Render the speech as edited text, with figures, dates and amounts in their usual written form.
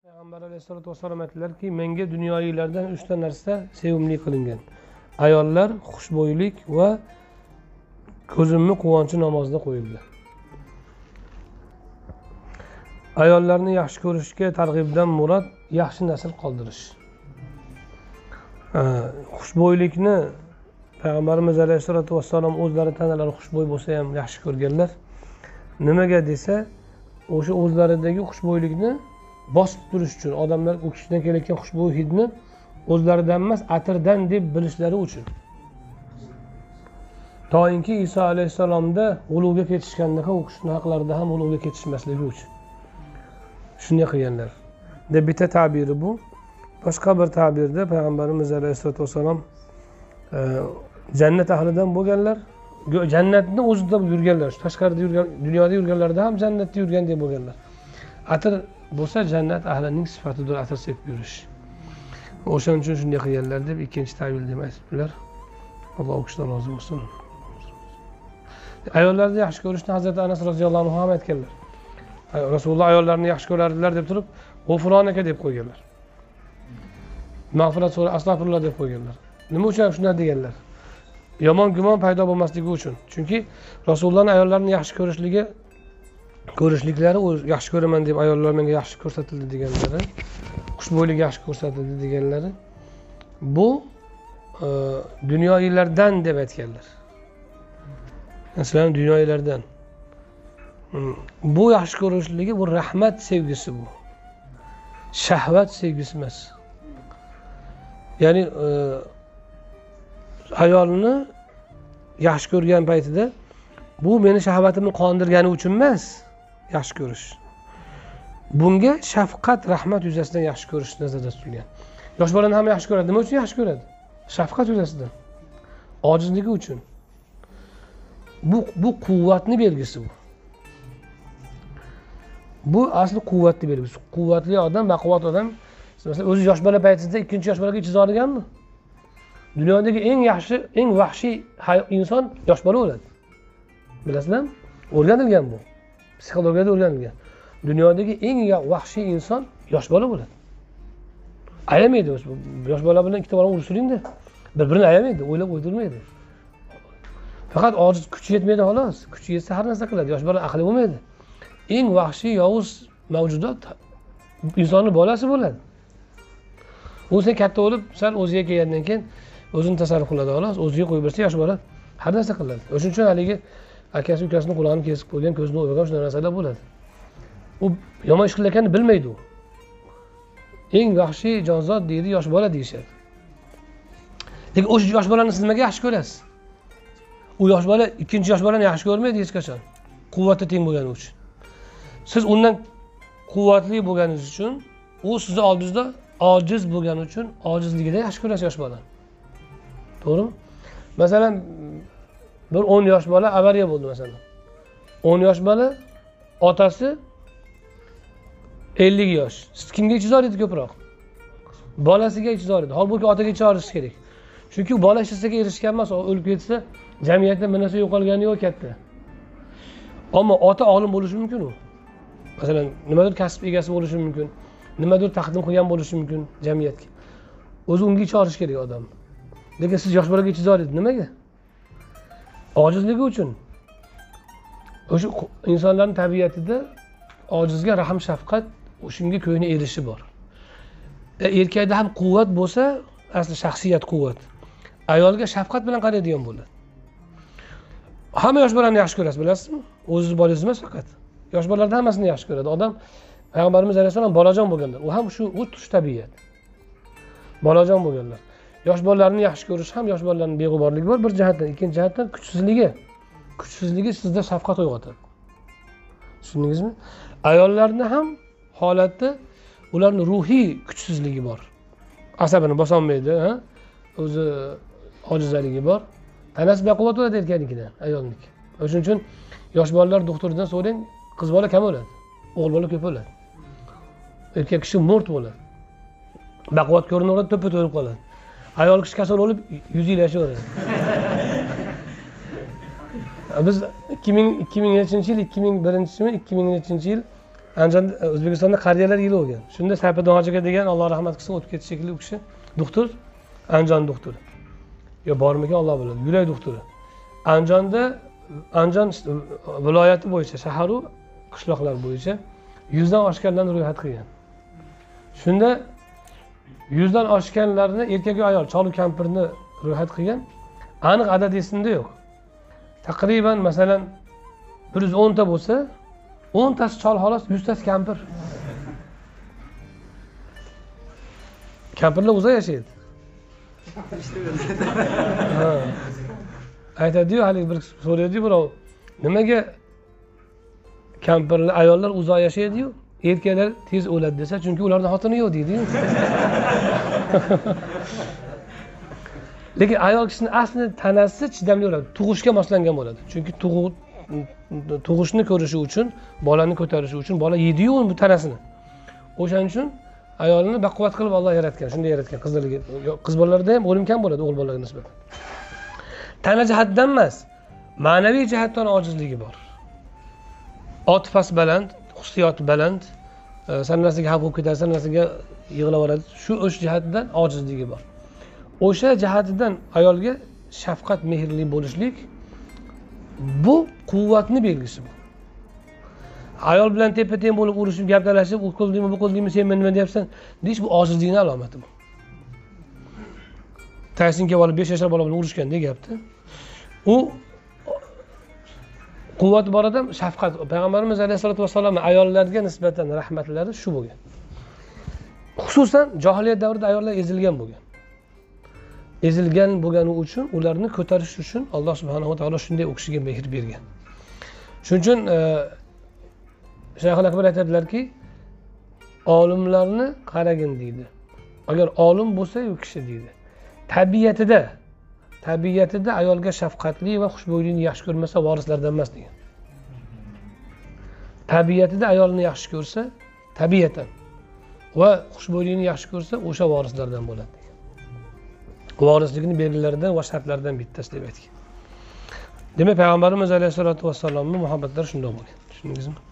Peygamber aleyhissalatu vesselam aytdilarki, menga dunyoiylardan 3 ta narsa sevimli qilingan. Ayollar, xushbo'ylik va ko'zimni quvonchi namozida qo'yildi. Ayollarni yaxshi ko'rishga targ'ibdan murod yaxshi nasl qoldirish. Xushbo'ylikni Payg'ambarimiz aleyhissalatu vesselam o'zlari tanalari xushbo'y bo'lsa ham yaxshi ko'rganlar. Nimaga desa, o'sha o'zlaridagi xushbo'ylikni bosib turish uchun, odamlar u kishidan kelayotgan xushbo'y hidni o'zlaridan emas, atirdan deb bilishlari uchun. Toinki Iso alayhissalomda ulug'ga ketishgandaqa u kishining haqlarida ham ulug'ga ketishmasligi uchun. Shunday qilganlar. Deb bitta ta'biri bu. Boshqa bir ta'birda Payg'ambarimiz alayhissalatu vassalam jannat ahlidan bo'lganlar, jannatni o'zida yurganlar, tashqarida yurgan, dunyoda yurganlarda ham jannatda yurgan deb bo'lganlar. Atir bo'lsa jannat ahlining sifatidir, atir sepib yurish. O'shaning uchun shunday qilganlar deb ikkinchi ta'bir deb aytibdilar. Alloh u kishidan rozi bo'lsin. Ayollarni yaxshi ko'rishni Hazrat Anas roziyallohu anhu ham aytganlar. Rasululloh ayollarni yaxshi ko'rardilar deb turib, g'ufronaka deb qo'yganlar. Mag'firat so'ra astag'firulloh deb qo'yganlar. Nima uchun shunday deganlar? Yomon gumon paydo bo'lmasligi uchun. Chunki Rasulullohning ayollarni yaxshi ko'rishliklari, u yaxshi ko'raman deb ayollar menga yaxshi ko'rsatildi deganlari, xushbo'ylik yaxshi ko'rsatildi deganlari, bu dunyoiylardan deb aytganlar. Masalan, dunyoiylardan. Bu yaxshi ko'rishligi bu rahmat sevgisi bu. Shahvat sevgisi emas. Ya'ni ayolni yaxshi ko'rgan paytida bu meni shahvatimni qondirgani uchun emas, yaxshi ko'rish. Bunga shafqat, rahmat yuzasidan yaxshi ko'rish nazarda tutilgan. Yosh bolani ham yaxshi ko'radi. Nima uchun yaxshi ko'radi? Shafqat yuzasidan. Ojizligi uchun. Bu quvvatni belgisi bu. Bu asli quvvatni belgisi. Quvvatli odam, baquvvat odam, masalan, o'zi yosh bola paytida ikkinchi yosh bolaga chiza olganmi? Dunyodagi eng yaxshi, eng vahshiy inson yosh bola bo'ladi. Bilasizlarmi? O'rganilgan bu. Psixologiyada o'rganilgan. Dunyodagi eng vahshiy inson yosh bola bo'ladi. Ayamaydi o'zi. Yosh bola bilan ikkita bola urishingda, bir-birini ayamaydi, o'ylab o'ydirmaydi. Faqat ojiz, kuchi yetmaydi xolos. Kuchi yetsa har narsa qiladi. Yosh bola aqli bo'lmaydi. Eng vahshiy yovuz mavjudot insonning bolasi bo'ladi. U sen katta bo'lib, sal o'ziga kelgandan keyin o'zini tasarruf qiladi xolos, o'ziga qo'yib bersa yosh bola har narsa qiladi. O'shuning uchun haligi akasi ukasining qulog'ini kesib qo'ygan, ko'zini o'ygan shunday narsalar bo'ladi. U yomon ish qilayotganini bilmaydi u. Eng vahshiy jonzot deydi yosh bola deyishadi. Lekin o'sha yosh bolani siz nimaga yaxshi ko'rasiz? U yosh bola ikkinchi yosh bolani yaxshi ko'rmaydi hech qachon. Quvvati teng bo'lgani uchun. Siz undan quvvatli bo'lganingiz uchun, u sizni oldingizda ojiz bo'lgani uchun ojizligida yaxshi ko'rasiz yosh bola. To'g'rimi? Masalan, bir 10 yosh bola avariya bo'ldi masalan. 10 yosh bola otasi 50 yosh. Siz kimga ichizor edi ko'proq? Bolasiga ichizor edi. Holbuki otaga ichorish kerak. Chunki bola ishiga erishgan emas, o'lib ketsa, jamiyatda bir narsa yo'qolgani yo'q katta. Ammo ota olim bo'lishi mumkin u. Masalan, nimadir kasb egasi bo'lishi mumkin, nimadir taqdim qilgan bo'lishi mumkin jamiyatga. O'zi unga ichorish kerak odam. Lekin siz yosh bolaga ichizor edi. Nimaga? Ojizligi uchun. O'sha insonlarning tabiatida ojizga rahm, shafqat, o'shunga ko'yni erishi bor. Erkakda ham quvvat bo'lsa, asli shaxsiyat quvvat. Ayolga shafqat bilan qaraydigan bo'ladi. Hamma yosh bolani yaxshi ko'rasiz, bilasizmi? O'zingiz bolangiz emas faqat. Yosh bolalardan hammasini yaxshi ko'radi. Odam Payg'ambarimiz alayhisalom bolajon bo'lganlar. U ham shu tabiat. Bolajon bo'lganlar. Yosh bolalarni yaxshi ko'rish ham yosh bolalarning beg'uborligi bor bir jihatdan, ikkinchi jihatdan kuchsizligi. Kuchsizligi sizda shafqat uyg'otadi. Tushundingizmi? Ayollarni ham holatda ularning ruhiy kuchsizligi bor. Asabini bosolmaydi, ha? O'zi ojizligi bor. Tanasi baquvvat bo'ladi erkaknikidan, ayolniki. O'shuning uchun yosh bolalar doktordan so'rang, qiz bola kam o'ladi, o'g'il bola ko'p o'ladi. Erkak kishi mo'rt bo'ladi. Baquvvat ko'rinaveradi, to'ppa o'lib qoladi. Ayol kishi kasal bo'lib 100 yil yashayveradi. Biz 2000-yil, 2001-yil Andijonda O'zbekistonda qariyalar yili bo'lgan. Shunda Sayfiddin hoji aka degan, Alloh rahmat qilsin, o'tib ketdi shekilli u kishi. Doktor, Andijon doktori. Yo bormikan Alloh biladi. Yurak doktori. Andijonda Andijon viloyati bo'yicha, shahar u qishloqlar bo'yicha 100 dan oshganlarni ro'yxat qilgan. Shunda 100 dan oshganlarni erkak va ayol, cholu kampirni ro'yxat qilgan. Aniq adad esimda yo'q. Taqriban masalan 110 ta bo'lsa, 10 tasi chol xolos, 100 tasi kampir. Kampirlar uzoq yashaydi. Aytadi-yu, hali bir so'raydi birov, nimaga kampirlar, ayollar uzoq yashaydi-yu, erkaklar tez o'ladi desa, chunki ularning xotini yo'q deydi-yu. Lekin ayol kishining asli tanasi chidamli bo'ladi, tug'ishga moslangan bo'ladi. Chunki tug'ishni ko'rishi uchun, bolani ko'tarishi uchun bola yedi-yu bu tanasini. O'shaning uchun ayolni baquvvat qilib Alloh yaratgan, shunday yaratgan qizlarga. Qiz bolalarda ham o'lim kam bo'ladi o'g'il bolalarga nisbatan. Tana jihatdan emas, ma'naviy jihatdan ojizligi bor. Otifasi baland, hissiyoti baland, san narsaga xavf bo'lib ketadi, san narsaga yig'lab oladi. Shu o'sh jihatdan ojizligi bor. O'sha jihatidan ayolga shafqat, mehrli bo'lishlik bu quvvatni belgisi bu. Ayol bilan tepa-teng bo'lib urushib, gap talashib, u qildingmi, bu qildingmi, sen men nima deyapsan? Deyish bu ojizlikning alomati bu. Taysinga olib 5 yoshli bola bilan urushgandek gapdi. U quvvat bor odam shafqat. Payg'ambarimiz alayhisolatu vasallam ayollarga nisbatan rahmatlari shu bo'lgan. Xususan jahiliyat davrida ayollar ezilgan bo'lgan. Ezilgan bo'lgani uchun ularni ko'tarish uchun Alloh subhanahu va taolo shunday o'kishiga mehr bergan. Shuning uchun Shayx al-Akbar aytadilarki, olimlarni qaragin deydi. Agar olim bo'lsa, u kishi deydi. Tabiatida ayolga shafqatli va xushbo'ylikni yaxshi ko'rmasa, varislardan emas degan. Tabiatida ayolni yaxshi ko'rsa, tabiatan va xushbo'ylikni yaxshi ko'rsa, o'sha varislardan bo'ladi degan. Varislikning belgilaridan va shartlaridan bittasi deb aytgan. Demak, payg'ambarimiz alayhisolatu vasallamning muhabbatlari shunday bo'lgan. Tushundingizmi?